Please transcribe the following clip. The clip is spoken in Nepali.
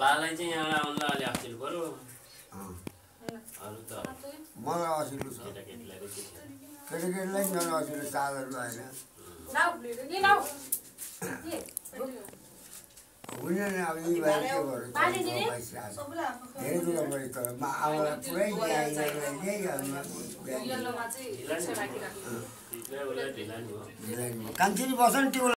बालाई चाहिँ यहाँ आउनलाई अलि अप्ठ्यारो पर्यो अरू त मलाई असिलो छ केटाकेटीलाई मलाई असिलो चादरको होइन हुने नि अब यी भएर के गर्नु धेरै कुरा मैले तर आमालाई पुरै कान्छी बस्छ नि त्यो